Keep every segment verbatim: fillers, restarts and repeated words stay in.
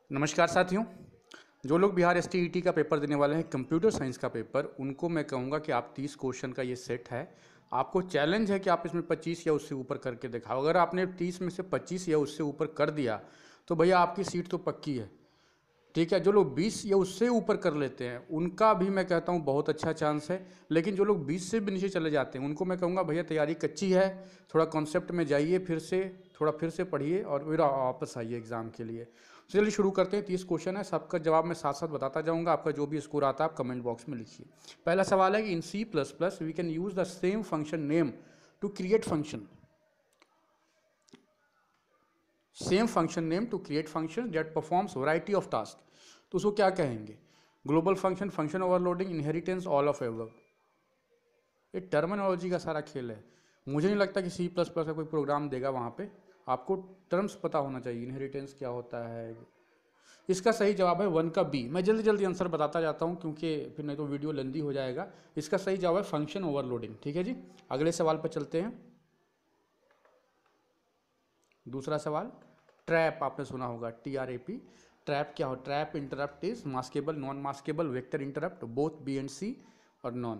नमस्कार साथियों, जो लोग Bihar S T E T का पेपर देने वाले हैं, कंप्यूटर साइंस का पेपर, उनको मैं कहूँगा कि आप तीस क्वेश्चन का ये सेट है। आपको चैलेंज है कि आप इसमें पच्चीस या उससे ऊपर करके दिखाओ। अगर आपने तीस में से पच्चीस या उससे ऊपर कर दिया तो भैया आपकी सीट तो पक्की है। ठीक है, जो लोग बीस या उससे ऊपर कर लेते हैं उनका भी मैं कहता हूँ बहुत अच्छा चांस है। लेकिन जो लोग बीस से भी नीचे चले जाते हैं उनको मैं कहूँगा भैया तैयारी कच्ची है, थोड़ा कॉन्सेप्ट में जाइए, फिर से थोड़ा फिर से पढ़िए और फिर वापस आइए एग्जाम के लिए। चलिए शुरू करते हैं। तीस क्वेश्चन है, सबका जवाब मैं साथ साथ बताता जाऊँगा। आपका जो भी स्कोर आता है आप कमेंट बॉक्स में लिखिए। पहला सवाल है कि in C plus plus we can use the same function name to create function same function name to create function that performs variety of task. तो उसको क्या कहेंगे? Global function, function overloading, inheritance, all of above. ये terminology का सारा खेल है। मुझे नहीं लगता कि सी प्लस प्लस का कोई प्रोग्राम देगा वहाँ पे। आपको टर्म्स पता होना चाहिए, इनहेरिटेंस क्या होता है। इसका सही जवाब है वन का बी। मैं जल्दी जल्दी आंसर बताता जाता हूँ क्योंकि फिर नहीं तो वीडियो लेंदी हो जाएगा। इसका सही जवाब है फंक्शन ओवरलोडिंग। ठीक है जी, अगले सवाल पर चलते हैं। दूसरा सवाल, ट्रैप आपने सुना होगा, T R A P. Trap क्या हो? Trap interrupt is maskable, non maskable, vector interrupt, both B and C और नॉन।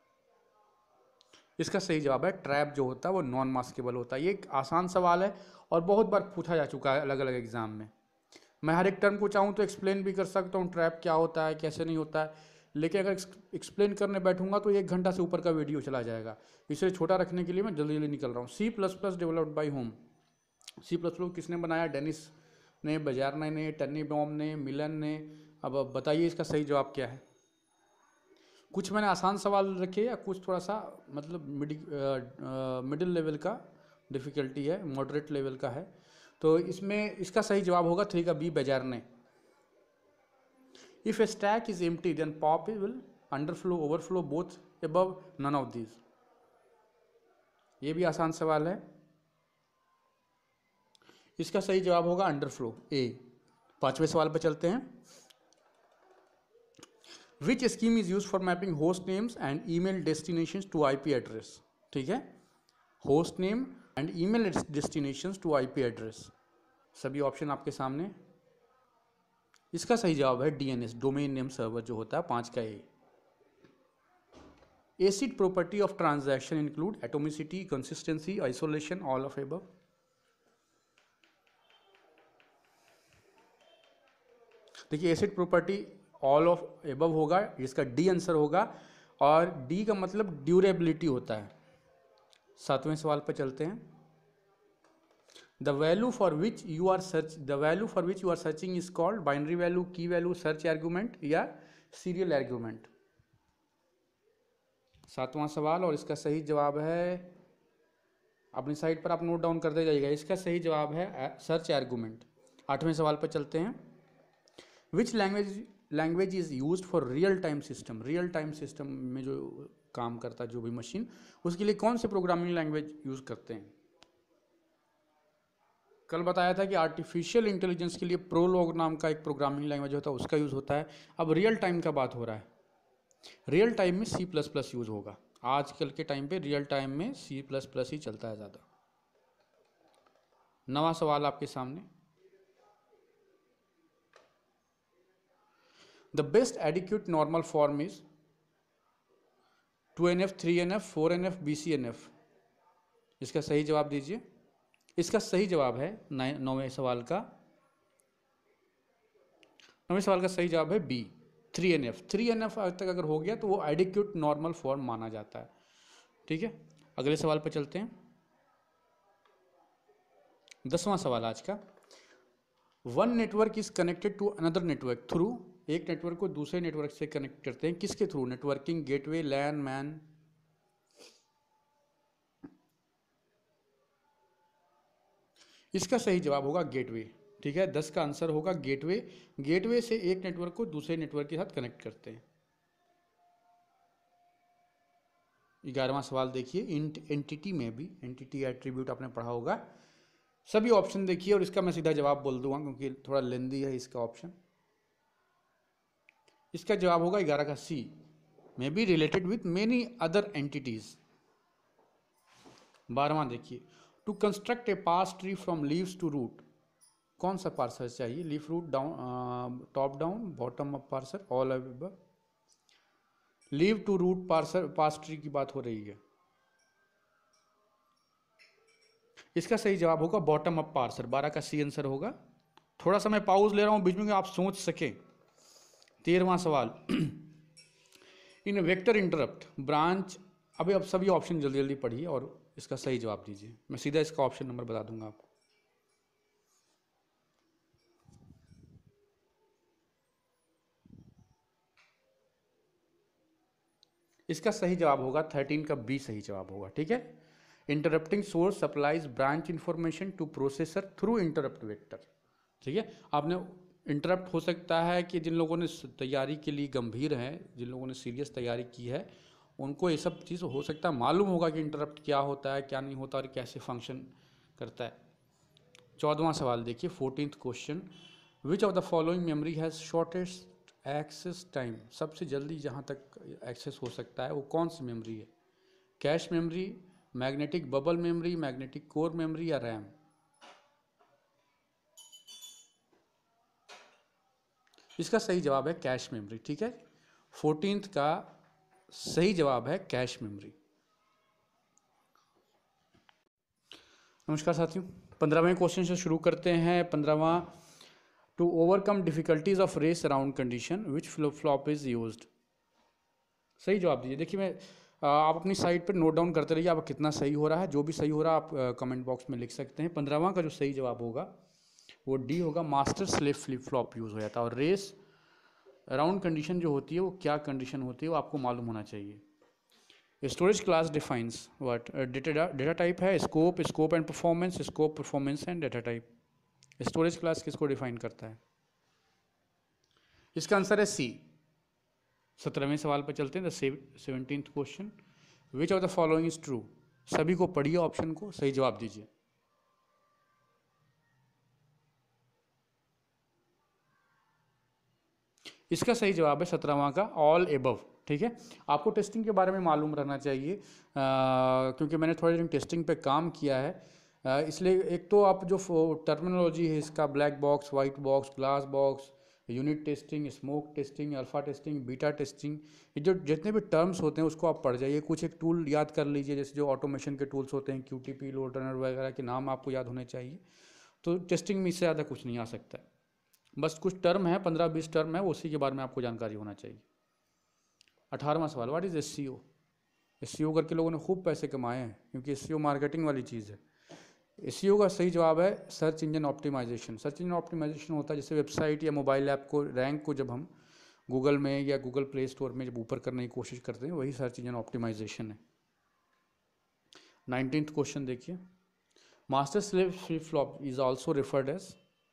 इसका सही जवाब है ट्रैप जो होता है वो नॉन मास्केबल होता है। ये एक आसान सवाल है और बहुत बार पूछा जा चुका है अलग अलग एग्जाम में। मैं हर एक टर्म को चाहूँ तो एक्सप्लेन भी कर सकता हूँ, ट्रैप क्या होता है कैसे नहीं होता है। लेकिन अगर एक्सप्लेन करने बैठूंगा तो एक घंटा से ऊपर का वीडियो चला जाएगा। इसे छोटा रखने के लिए मैं जल्दी जल्दी निकल रहा हूँ। C plus plus developed by home. C plus plus किसने बनाया? डेनिस ने, बजारना ने, टर्नी बॉम ने, मिलन ने। अब अब बताइए इसका सही जवाब क्या है। कुछ मैंने आसान सवाल रखे या कुछ थोड़ा सा मतलब मिडिल लेवल का डिफ़िकल्टी है, मॉडरेट लेवल का है। तो इसमें इसका सही जवाब होगा थ्री का बी, बजारने। If a stack is empty then pop will underflow, overflow, both above, none of these. ये भी आसान सवाल है। इसका सही जवाब होगा अंडरफ्लो, ए। पांचवें सवाल पर चलते हैं। Which scheme is use for mapping host names and email destinations to IP address? ठीक है, host name and email destinations to IP address. सभी ऑप्शन आपके सामने। इसका सही जवाब है डीएनएस, डोमेन नेम सर्वर जो होता है, पांच का A. Acid property of transaction include atomicity, consistency, isolation, all of above. देखिए acid property all of above होगा, इसका डी आंसर होगा। और डी का मतलब ड्यूरेबिलिटी होता है। सातवें सवाल पर चलते हैं। The value for which you are search the value for which you are searching is called binary value, key value, search argument या सीरियल आर्गुमेंट। सातवां सवाल और इसका सही जवाब है, अपनी साइड पर आप नोट डाउन करते जाइएगा, इसका सही जवाब है सर्च आर्गुमेंट। आठवें सवाल पर चलते हैं। Which language language is use for real time system? Real time system में जो काम करता है जो भी मशीन, उसके लिए कौन से प्रोग्रामिंग लैंग्वेज यूज करते हैं? कल बताया था कि आर्टिफिशियल इंटेलिजेंस के लिए प्रोलॉग नाम का एक प्रोग्रामिंग लैंग्वेज होता है, उसका यूज होता है। अब रियल टाइम का बात हो रहा है, रियल टाइम में सी प्लस प्लस यूज होगा। आजकल के टाइम पे रियल टाइम में सी प्लस प्लस ही चलता है ज़्यादा। नवा सवाल आपके सामने। The best adequate normal form is two N F, three N F, four N F, B C N F. इसका सही जवाब दीजिए। इसका सही जवाब है नौवें सवाल का नौवें सवाल का सही जवाब है B, three N F. Three N F तक अगर हो गया तो वो एडिक्यूट नॉर्मल फॉर्म माना जाता है। ठीक है, अगले सवाल पर चलते हैं। दसवां सवाल आज का। One network is connected to another network through. एक नेटवर्क को दूसरे नेटवर्क से कनेक्ट करते हैं, किसके through? Networking, gateway, LAN, MAN. इसका सही जवाब होगा गेटवे। ठीक है, दस का आंसर होगा गेटवे। गेटवे से एक नेटवर्क को दूसरे नेटवर्क के साथ कनेक्ट करते हैं। ग्यारहवां सवाल देखिए। एंटिटी में भी एंटिटी एट्रीब्यूट आपने पढ़ा होगा। सभी ऑप्शन देखिए और इसका मैं सीधा जवाब बोल दूंगा क्योंकि थोड़ा लेंदी है इसका ऑप्शन। इसका जवाब होगा ग्यारह का C, may be related with many other entities. बारहवां देखिए। To construct a parse tree from leaves to root. कौन सा पार्सर चाहिए? Leaf root down, top down, bottom up parser, all above? Leave to root parser parse tree की बात हो रही है। इसका सही जवाब होगा बॉटम अप पार्सर, बारह का सी आंसर होगा। थोड़ा सा मैं पाउज ले रहा हूं बीच में, आप सोच सके। तेरहवां सवाल इन वेक्टर इंटरप्ट ब्रांच, अभी अब सभी ऑप्शन जल्दी जल्दी पढ़िए और इसका सही जवाब दीजिए। मैं सीधा इसका ऑप्शन नंबर बता दूंगा आपको। इसका सही जवाब होगा थर्टीन का बी सही जवाब होगा। ठीक है, interrupting source supplies branch information to processor through interrupt vector. ठीक है, आपने इंटरप्ट हो सकता है कि जिन लोगों ने तैयारी के लिए गंभीर हैं, जिन लोगों ने सीरियस तैयारी की है, उनको ये सब चीज़ हो सकता है मालूम होगा कि इंटरप्ट क्या होता है, क्या नहीं होता और कैसे फंक्शन करता है। चौदहवां सवाल देखिए, fourteenth question, which of the following memory has shortest access time? सबसे जल्दी जहाँ तक एक्सेस हो सकता है वो कौन सी मेमोरी है? Cache memory, magnetic bubble memory, magnetic core memory या रैम? इसका सही जवाब है कैश मेमोरी। ठीक है, फोर्टीन्थ का सही जवाब है कैश मेमोरी। नमस्कार साथियों, पंद्रहवें क्वेश्चन से शुरू करते हैं। पंद्रहवां, to overcome difficulties of race around condition which flip flop is used? सही जवाब दीजिए। देखिए, मैं आप अपनी साइड पर नोट डाउन करते रहिए आप कितना सही हो रहा है। जो भी सही हो रहा है आप कमेंट बॉक्स में लिख सकते हैं। पंद्रहवां का जो सही जवाब होगा वो डी होगा, master slave flip flop use हो जाता है। और रेस अराउंड कंडीशन जो होती है वो क्या कंडीशन होती है वो आपको मालूम होना चाहिए। Storage class defines what? Data data type है, scope, scope and performance, scope, performance and data type. Storage class किसको डिफाइन करता है? इसका आंसर है सी। सत्रहवें सवाल पर चलते हैं, the seventeenth question, which of the following is true? सभी को पढ़िए ऑप्शन को, सही जवाब दीजिए। इसका सही जवाब है सत्रहवां का ऑल एबव। ठीक है, आपको टेस्टिंग के बारे में मालूम रहना चाहिए, आ, क्योंकि मैंने थोड़े दिन टेस्टिंग पे काम किया है, आ, इसलिए एक तो आप जो टर्मिनोलॉजी है इसका, black box, white box, glass box, unit testing, smoke testing, alpha testing, beta testing, ये जो जितने भी टर्म्स होते हैं उसको आप पढ़ जाइए। कुछ एक टूल याद कर लीजिए, जैसे जो ऑटोमेशन के टूल्स होते हैं, Q T P, load runner वगैरह के नाम आपको याद होने चाहिए। तो टेस्टिंग में इससे ज़्यादा कुछ नहीं आ सकता है, बस कुछ टर्म है, पंद्रह बीस टर्म है, उसी के बारे में आपको जानकारी होना चाहिए। अठारहवां सवाल, what is S C O? S C O करके लोगों ने खूब पैसे कमाए हैं, क्योंकि एस सी ओ मार्केटिंग वाली चीज़ है। एस सी ओ का सही जवाब है search engine optimisation. Search engine optimisation होता है जैसे वेबसाइट या मोबाइल ऐप को रैंक को जब हम गूगल में या गूगल प्ले स्टोर में जब ऊपर करने की कोशिश करते हैं, वही सर्च इंजन ऑप्टिमाइजेशन है। नाइनटीन्थ क्वेश्चन देखिए, master slave flip flop is also referred as?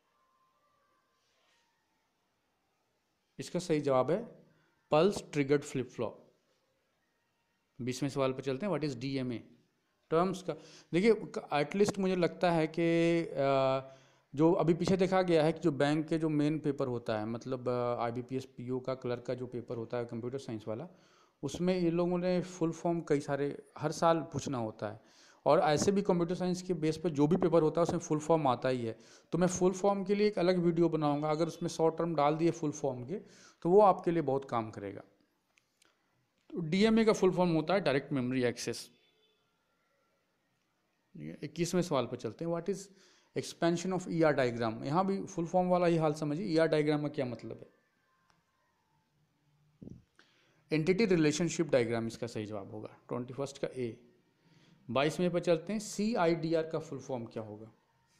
इसका सही जवाब है पल्स ट्रिगर्ड फ्लिप फ्लॉप। बीसवें सवाल पर चलते हैं, what is D M A? Terms का देखिए, एटलीस्ट मुझे लगता है कि जो अभी पीछे देखा गया है कि जो बैंक के जो मेन पेपर होता है, मतलब I B P S P O का क्लर्क का जो पेपर होता है कंप्यूटर साइंस वाला, उसमें ये लोगों ने फुल फॉर्म कई सारे हर साल पूछना होता है। और ऐसे भी कंप्यूटर साइंस के बेस पर जो भी पेपर होता है उसमें फुल फॉर्म आता ही है। तो मैं फुल फॉर्म के लिए एक अलग वीडियो बनाऊंगा, अगर उसमें शॉर्ट टर्म डाल दिए फुल फॉर्म के तो वो आपके लिए बहुत काम करेगा। तो डी एम ए का फुल फॉर्म होता है डायरेक्ट मेमोरी एक्सेस। इक्कीसवें सवाल पर चलते हैं, what is expansion of E R diagram? यहाँ भी फुल फॉर्म वाला ही हाल समझिए, ई आर डायग्राम का क्या मतलब है? एंटिटी रिलेशनशिप डायग्राम इसका सही जवाब होगा, ट्वेंटी फर्स्ट का ए। बाईसवें पर चलते हैं, सी आई डी आर का फुल फॉर्म क्या होगा?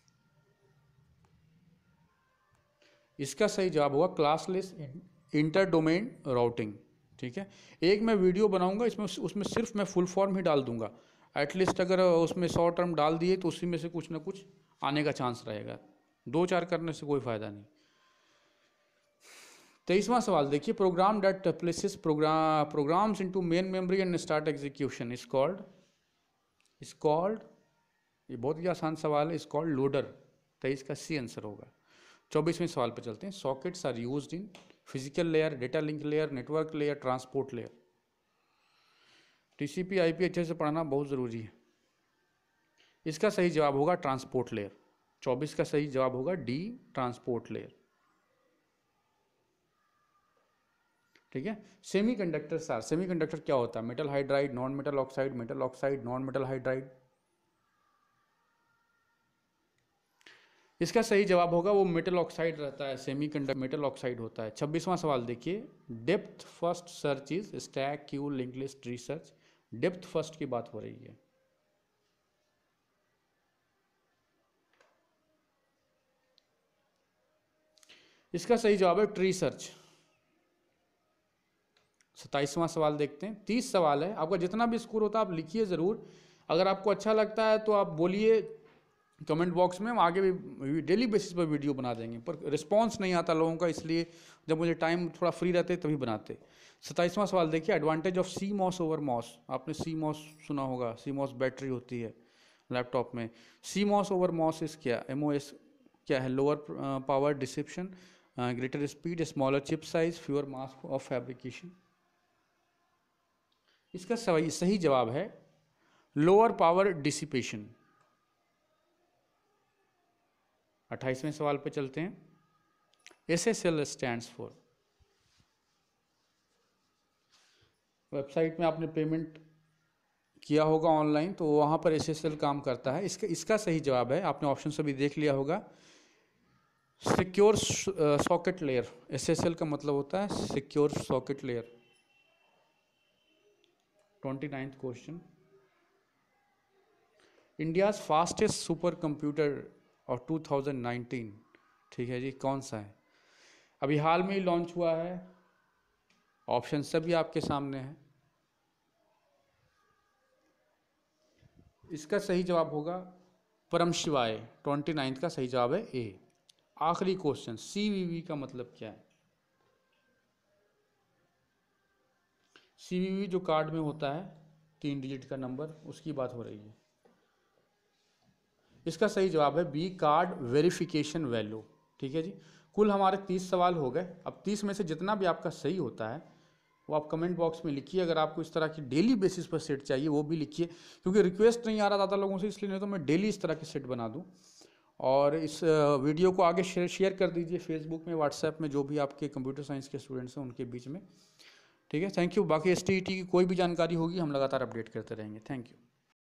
इसका सही जवाब होगा क्लासलेस इंटर डोमेन राउटिंग। ठीक है, एक मैं वीडियो बनाऊंगा इसमें, उसमें सिर्फ मैं फुल फॉर्म ही डाल दूंगा। एटलीस्ट अगर उसमें शॉर्ट टर्म डाल दिए तो उसी में से कुछ ना कुछ आने का चांस रहेगा, दो चार करने से कोई फायदा नहीं। तेईसवां सवाल देखिए, program that places program programs into main memory and start execution is called is called ये बहुत ही आसान सवाल है, इज कॉल्ड लोडर। तेईस का सी आंसर होगा। चौबीसवें सवाल पर चलते हैं, sockets are used in physical layer, data link layer, network layer, transport layer. TCP IP अच्छे से पढ़ना बहुत ज़रूरी है। इसका सही जवाब होगा ट्रांसपोर्ट लेयर। चौबीस का सही जवाब होगा डी, ट्रांसपोर्ट लेयर। ठीक है। सेमीकंडक्टर सार, सेमीकंडक्टर क्या होता है? Metal hydride, non metal oxide, metal oxide, non metal hydride. इसका सही जवाब होगा वो मेटल ऑक्साइड रहता है, सेमीकंडक्टर मेटल ऑक्साइड होता है। छब्बीसवां सवाल देखिए, depth first search is stack, queue, link list, tree search. Depth first की बात हो रही है। इसका सही जवाब है ट्री सर्च। सत्ताईसवां सवाल देखते हैं। तीस सवाल है, आपका जितना भी स्कोर होता है आप लिखिए ज़रूर। अगर आपको अच्छा लगता है तो आप बोलिए कमेंट बॉक्स में, हम आगे भी डेली बेसिस पर वीडियो बना देंगे, पर रिस्पांस नहीं आता लोगों का, इसलिए जब मुझे टाइम थोड़ा फ्री रहते तभी बनाते। सत्ताईसवां सवाल देखिए, advantage of CMOS over MOS. आपने सी मॉस सुना होगा, सी मॉस बैटरी होती है लैपटॉप में। सी मॉस ओवर मॉस इस क्या, एम ओ एस क्या है? Lower power dissipation, greater speed, smaller chip size, fewer mass of fabrication. इसका सही सही जवाब है लोअर पावर डिसिपेशन। अट्ठाईसवें सवाल पे चलते हैं। S S L stands for, website में आपने पेमेंट किया होगा ऑनलाइन, तो वहाँ पर एस एस एल काम करता है। इसका इसका सही जवाब है, आपने ऑप्शन से भी देख लिया होगा, secure socket layer. S S L का मतलब होता है secure socket layer. Twenty ninth question, India's fastest super computer और टू थाउजेंड नाइनटीन, ठीक है जी, कौन सा है? अभी हाल में ही लॉन्च हुआ है। ऑप्शन सभी आपके सामने है। इसका सही जवाब होगा परम शिवाय। ट्वेंटी नाइन्थ का सही जवाब है ए। आखिरी क्वेश्चन, सी वी वी का मतलब क्या है? सी वी वी जो कार्ड में होता है, तीन डिजिट का नंबर, उसकी बात हो रही है। इसका सही जवाब है बी, कार्ड वेरिफिकेशन वैल्यू। ठीक है जी। कुल हमारे तीस सवाल हो गए। अब तीस में से जितना भी आपका सही होता है वो आप कमेंट बॉक्स में लिखिए। अगर आपको इस तरह की डेली बेसिस पर सेट चाहिए वो भी लिखिए, क्योंकि रिक्वेस्ट नहीं आ रहा ज़्यादा लोगों से, इसलिए नहीं तो मैं डेली इस तरह के सेट बना दूँ। और इस वीडियो को आगे शेयर शेयर कर दीजिए फेसबुक में, व्हाट्सएप में, जो भी आपके कंप्यूटर साइंस के स्टूडेंट्स हैं उनके बीच में। ठीक है, थैंक यू। बाकी एस टी ई टी की कोई भी जानकारी होगी हम लगातार अपडेट करते रहेंगे। Thank you.